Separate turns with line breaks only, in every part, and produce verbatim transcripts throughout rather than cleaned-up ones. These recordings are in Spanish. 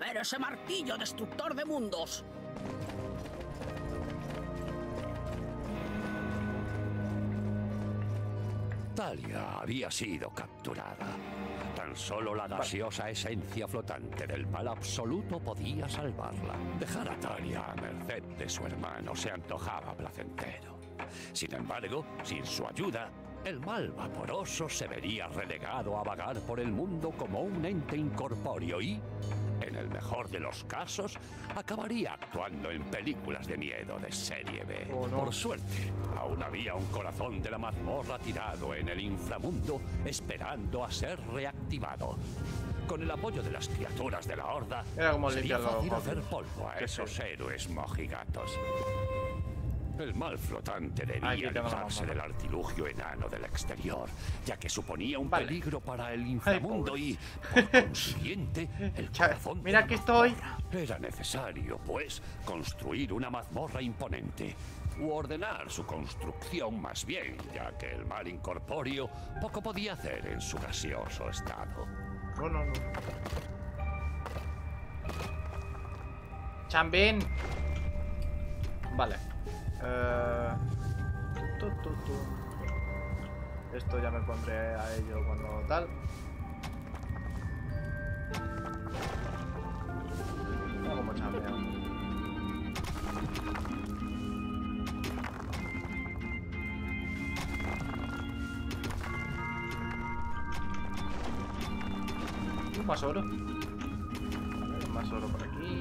romper ese martillo destructor de mundos.
Talia había sido capturada. Tan solo la gaseosa esencia flotante del mal absoluto podía salvarla. Dejar a Talia a merced de su hermano se antojaba placentero. Sin embargo, sin su ayuda, el mal vaporoso se vería relegado a vagar por el mundo como un ente incorpóreo y, en el mejor de los casos, acabaría actuando en películas de miedo de serie B.
Oh, no.
Por suerte, aún había un corazón de la mazmorra tirado en el inframundo, esperando a ser reactivado. Con el apoyo de las criaturas de la Horda,
Era como
sería
limpiar
fácil
los
hacer polvo a
Que
esos
sí.
héroes mojigatos. El mal flotante
Aquí
debía
tengo la
alejarse
mamá.
del artilugio enano del exterior, ya que suponía un
Vale.
peligro para el inframundo
pobre.
y, por consiguiente, el
Cha-
corazón de
mira
la
que estoy.
mazmorra. Era necesario, pues, construir una mazmorra imponente, u ordenar su construcción más bien, ya que el mal incorpóreo poco podía hacer en su gaseoso estado.
No, no, no. Chambin. Vale. Eh... tu, tu, tu. Esto ya me pondré a ello cuando tal. Mira cómo chambea. Un más oro. Vale, más oro por aquí.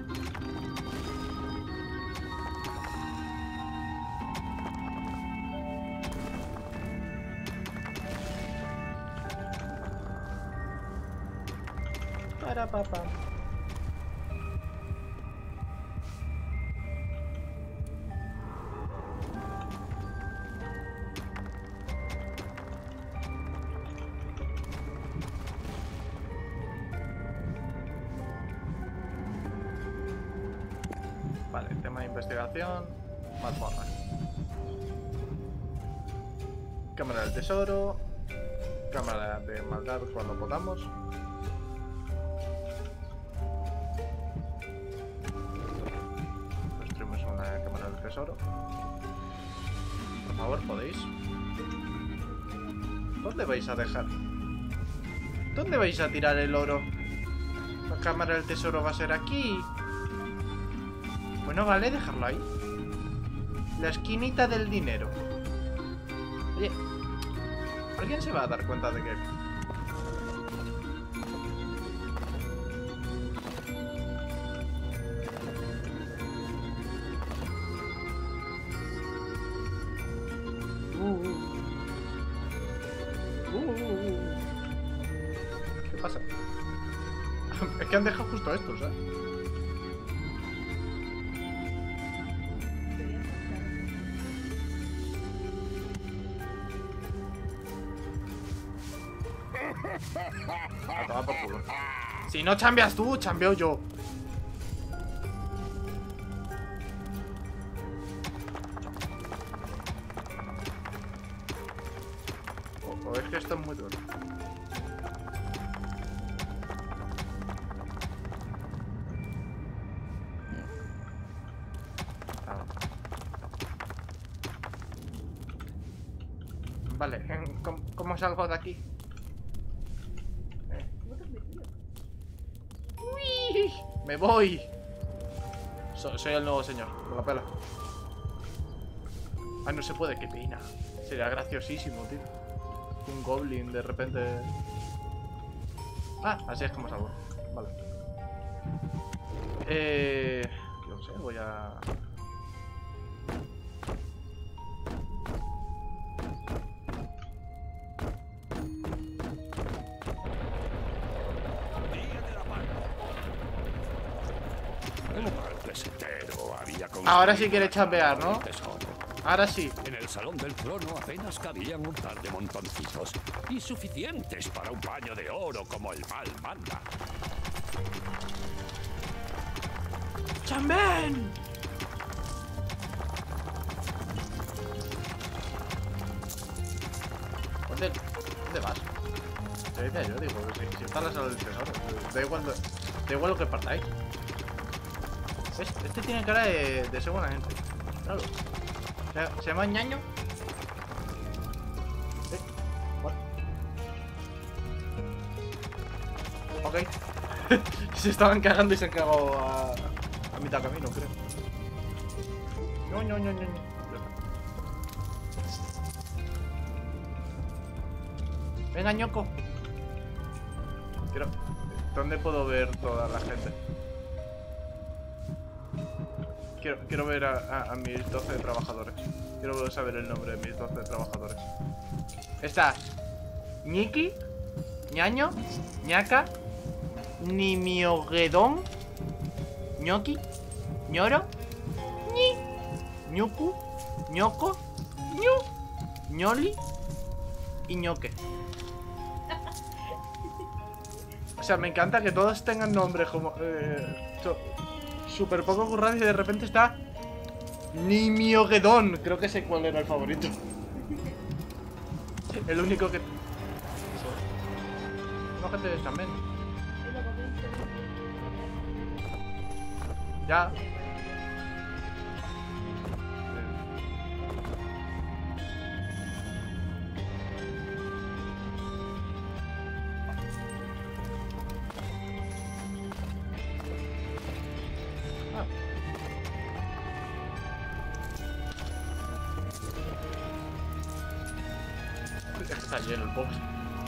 Para papá. Vale, tema de investigación. Mazmorra. Cámara del tesoro. Cámara de maldad cuando podamos. Construimos una cámara del tesoro. Por favor, podéis. ¿Dónde vais a dejar? ¿Dónde vais a tirar el oro? La cámara del tesoro va a ser aquí. Bueno, vale, dejarlo ahí. La esquinita del dinero. Oye, ¿alguien se va a dar cuenta de que... Uh, uh. Uh, uh, uh. ¿Qué pasa? Es que han dejado justo estos, ¿eh? A tomar por culo. Si no chambeas tú, chambeo yo. O, o es que esto es muy duro. Ah. Vale, ¿cómo, cómo salgo de aquí? Uy, me voy. So- soy el nuevo señor, con la pela. Ah, no se puede, qué pena. Sería graciosísimo, tío. Un goblin de repente. Ah, así es como salgo. Vale. Eh. No sé, voy a.
El mal pesetero había
Ahora sí
construido
quiere
una
chambear,
cámara
¿no?
del tesoro.
Ahora sí.
En el salón del trono apenas cabían un par de montoncitos, insuficientes para un baño de oro como el mal manda.
¡Chamben! ¿Dónde, ¿Dónde vas? Te decía yo, digo, si, si está en la sala del tesoro. Da igual. lo- Da igual lo que partáis. ¿Ves? Este tiene cara de, de ser buena gente. Claro. ¿Se, ¿se llama ñaño? ¿Eh? What? Ok. Se estaban cagando y se han cagado a, a mitad camino, creo. No, no, no, no, no. Venga, ñoco. Quiero... ¿Dónde puedo ver toda la gente? Quiero, quiero ver a, a, a mis doce trabajadores. Quiero saber el nombre de mis doce trabajadores. Está Ñiki, ñaño, ñaca, Nimioguedón, ñoki, ñoro, ñi, ñuku, ñoco, ñu, ñoli y ñoque. O sea, me encanta que todos tengan nombres como... Eh, so, súper poco currados y de repente está... Nimioguedón. Creo que sé cuál era el favorito. El único que... No, gente también. Ya. Está lleno el box.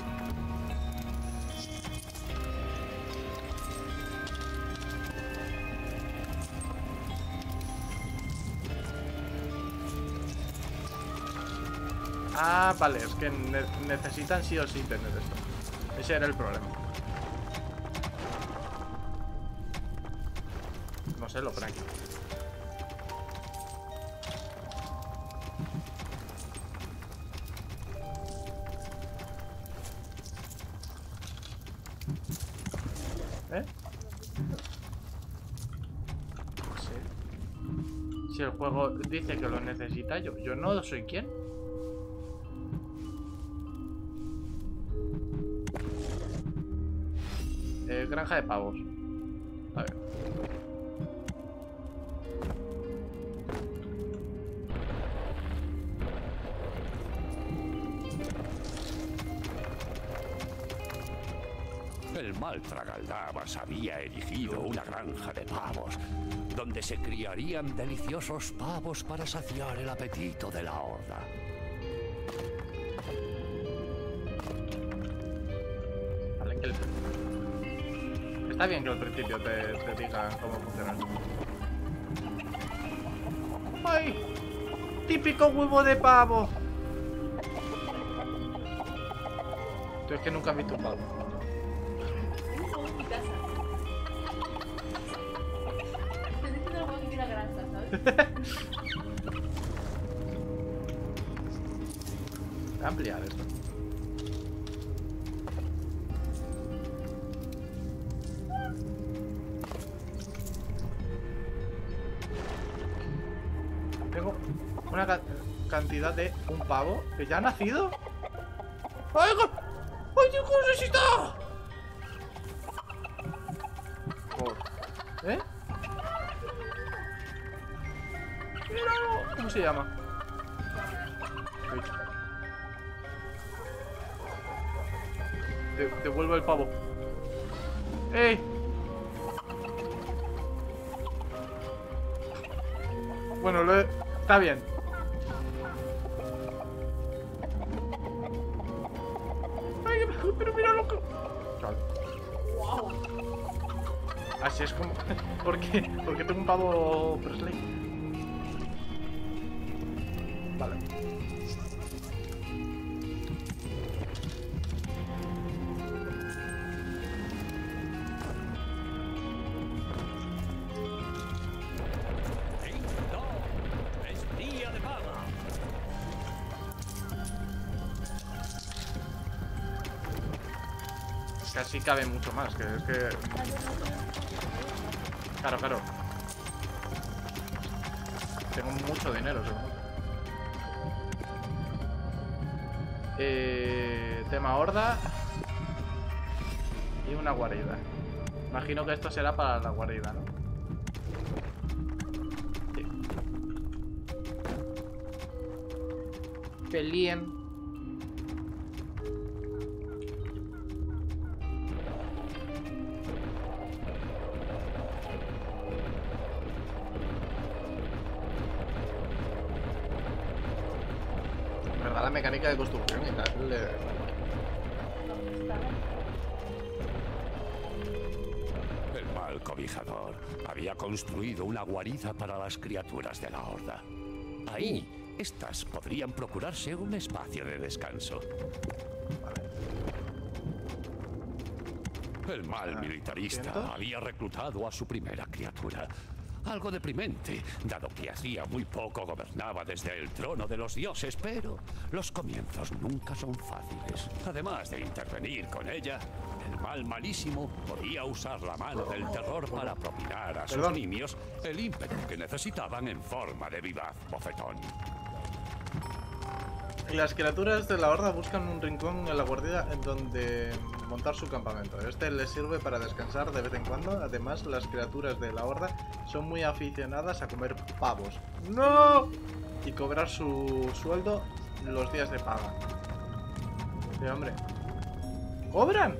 Ah, vale, es que ne necesitan sí o sí tener esto. Ese era el problema. No sé, lo pone aquí. ¿Eh? No sé. Si el juego dice que lo necesita, yo, yo no soy quien. Eh, granja de pavos. A ver.
El mal Tragaldabas había erigido una granja de pavos, donde se criarían deliciosos pavos para saciar el apetito de la horda.
Vale, que el... Está bien que al principio te, te digan cómo funcionan. ¡Ay! ¡Típico huevo de pavo! Tú es que nunca has visto un pavo.
En mi casa. Te dije que no que tiene granja, ¿sabes?
Voy a ampliar esto. Tengo una ca cantidad de un pavo que ya ha nacido. ¡Ay, ¡ay, Dios, cómo se está! ¿Eh? ¡Míralo! ¿Cómo se llama? Te, devuelvo el pavo. ¡Ey! Bueno, lo he... está bien. ¡Ay, pero mira lo que...
Wow.
Así es como... ¿Por qué? Porque tengo un pavo Presley. Vale.
Es día de pava.
Casi cabe mucho más, que es que... Claro, claro. Tengo mucho dinero, seguro. Eh, tema horda. Y una guarida. Imagino que esto será para la guarida, ¿no? Sí. Pelien. En verdad la mecánica de construcción y tal le...
El mal cobijador había construido una guarida para las criaturas de la Horda. Ahí, estas podrían procurarse un espacio de descanso. El mal militarista
¿cientos?
había reclutado a su primera criatura. Algo deprimente, dado que hacía muy poco gobernaba desde el trono de los dioses, pero los comienzos nunca son fáciles. Además de intervenir con ella, el mal malísimo podía usar la mano del terror para propinar a sus
Perdón.
niños el ímpetu que necesitaban en forma de vivaz bofetón.
Las criaturas de la Horda buscan un rincón en la guarida en donde montar su campamento. Este les sirve para descansar de vez en cuando. Además, las criaturas de la Horda son muy aficionadas a comer pavos. ¡No! Y cobrar su sueldo los días de paga. Sí, hombre. ¿Cobran?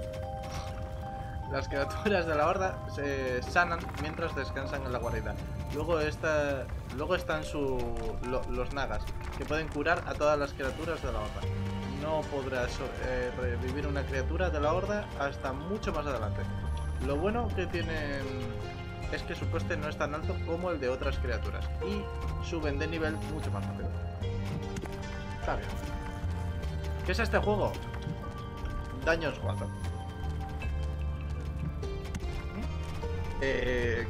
Las criaturas de la Horda se sanan mientras descansan en la guarida. Luego, está, luego están su, lo, los nagas, que pueden curar a todas las criaturas de la Horda. No podrás eh, revivir una criatura de la Horda hasta mucho más adelante. Lo bueno que tienen es que su coste no es tan alto como el de otras criaturas y suben de nivel mucho más rápido. Está bien. ¿Qué es este juego? Daños cuatro. Eh...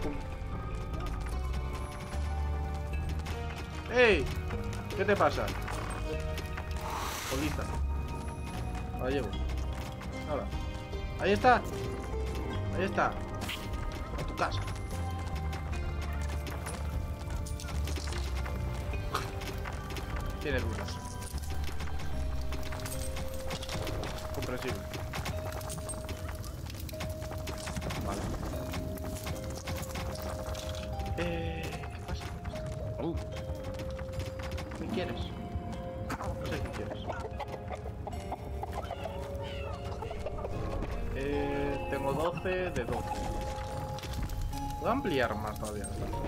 ¡Ey! ¿Qué te pasa? Polista. La llevo. Ahora. Ahí está. Ahí está. A tu casa. Tiene lunas. Comprensible. Vale. Eh... ¿Qué pasa?
Uh,
¿Qué quieres? No sé qué quieres. Eh, tengo doce de doce. Puedo ampliar más todavía.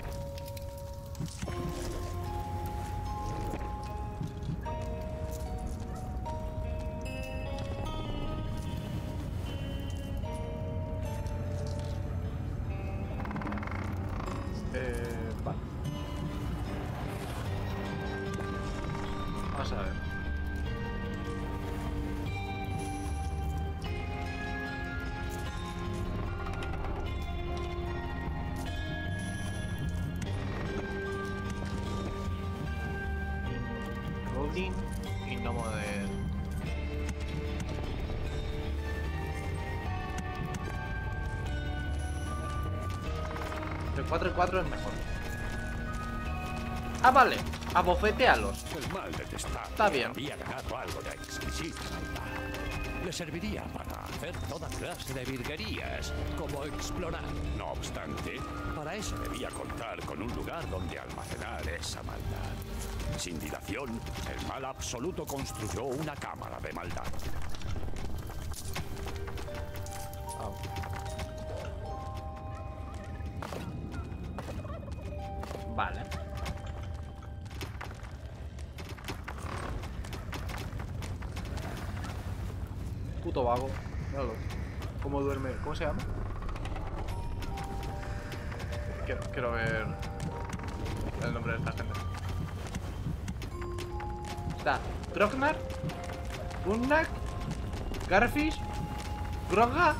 Eh, vale. Vamos a ver. Loading y no mover. De cuatro y cuatro es mejor. Ah, vale. Abofetealos.
el mal detestable
Está bien.
había ganado algo de exquisita maldad. Le serviría para hacer toda clase de virguerías, como explorar. No obstante, para eso debía contar con un lugar donde almacenar esa maldad. Sin dilación, el mal absoluto construyó una cámara de maldad.
Vale. Puto vago. Míralo. ¿Cómo duerme? ¿Cómo se llama? Quiero, quiero ver el nombre de esta gente. Está Grognar, Gunnak, Garfish, Groga,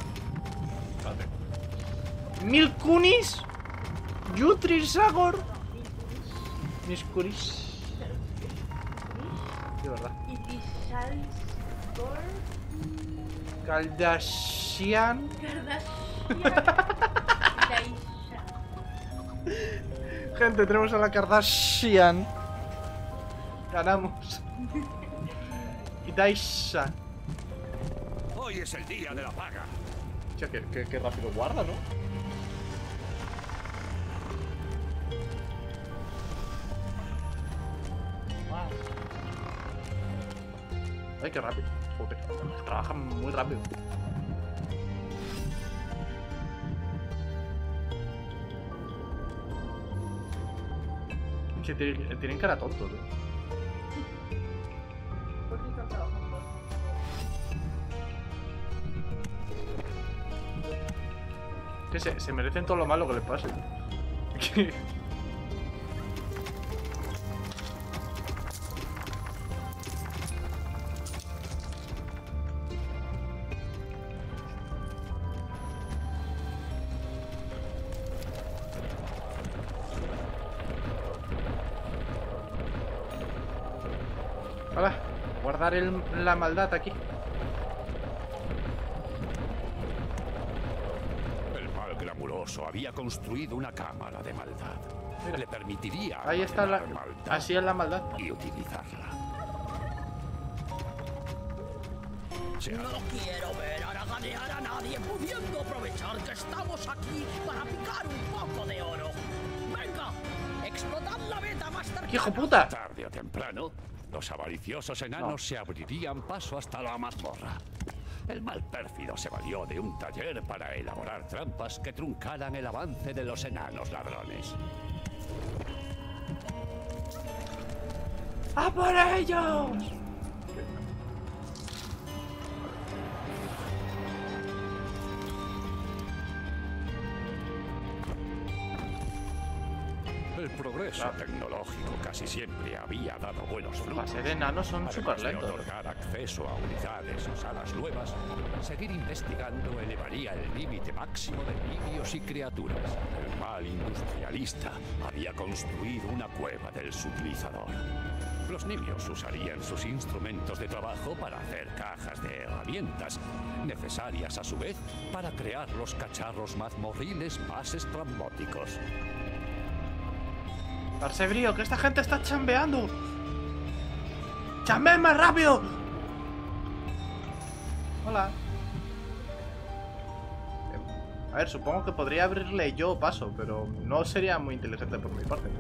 Milkunis, Yutrisagor, Miskuris. De verdad.
Y Tishalsgor,
Kardashian.
Kardashian, Daisha.
Gente, tenemos a la Kardashian. Ganamos. Y Daisha.
Hoy es el día de la paga.
Hostia, qué, qué, qué rápido guarda, ¿no? Ay, qué rápido. Joder, trabaja muy rápido. Que tienen, tienen cara tontos, ¿eh?
¿Por qué están trabajando?
Que se, se merecen todo lo malo que les pase. Hola, guardar el, la maldad aquí.
El mal glamuroso había construido una cámara de maldad.
Mira.
Le permitiría
Ahí está la...
almacenar maldad
Así es la maldad.
y utilizarla. Se
No quiero ver haraganear a nadie pudiendo aprovechar que estamos aquí para picar un poco de oro. Venga, explotad la beta más cercana.
¡Qué hijo puta!
Tarde o temprano, los avariciosos enanos
No.
se abrirían paso hasta la mazmorra. El mal pérfido se valió de un taller para elaborar trampas que truncaran el avance de los enanos ladrones.
¡A por ellos!
El progreso
Claro.
tecnológico casi siempre había dado buenos frutos.
Para ser enanos son
Además
súper
de
lentos.
otorgar acceso a unidades o salas nuevas, seguir investigando elevaría el límite máximo de niños y criaturas. El mal industrialista había construido una cueva del sutilizador. Los niños usarían sus instrumentos de trabajo para hacer cajas de herramientas, necesarias a su vez para crear los cacharros mazmorriles más estrambóticos.
Darse brío, que esta gente está chambeando. ¡Chambeen más rápido! Hola. A ver, supongo que podría abrirle yo paso, pero no sería muy inteligente por mi parte.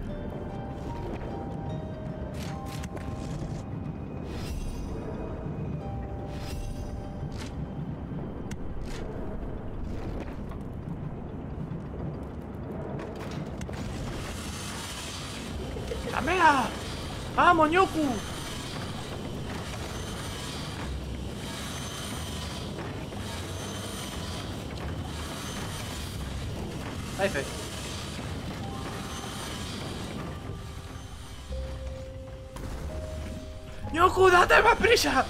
¡Chambea! ¡Vamos, Ñoku! Ahí fe. ¡Ñoku, date más prisa!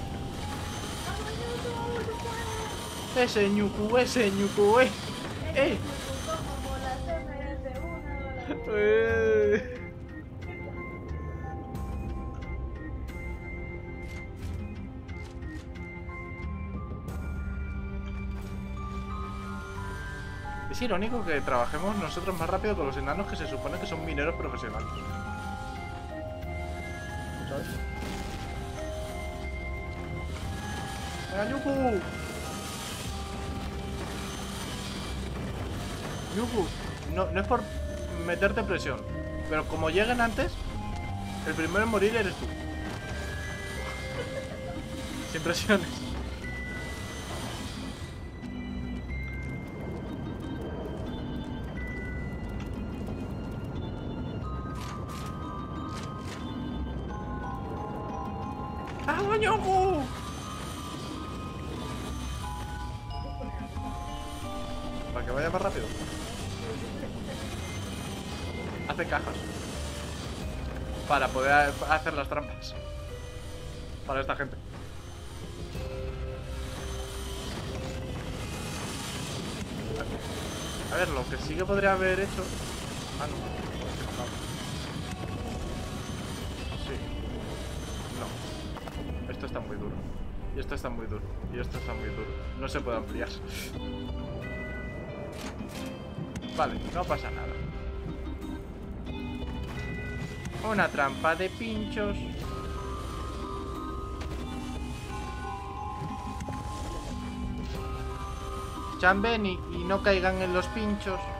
Ese Ñuku, ese Ñuku, eh. Eh.
Como las efemérides de una hora.
Eh. Es irónico que trabajemos nosotros más rápido que los enanos que se supone que son mineros profesionales. ¿Sabes? ¡Venga, Ñuku! Ñuku, no, no es por meterte presión, pero como lleguen antes, el primero en morir eres tú. Sin presiones. ¡Vamos, Ñoku! Para que vaya más rápido. Hace cajas. Para poder hacer las trampas. Para esta gente. A ver, lo que sí que podría haber hecho... Ah, no. No. Sí. No. Esto está muy duro. Y esto está muy duro. Y esto está muy duro. No se puede ampliar. Vale, no pasa nada. Una trampa de pinchos. chamben y, y no caigan en los pinchos.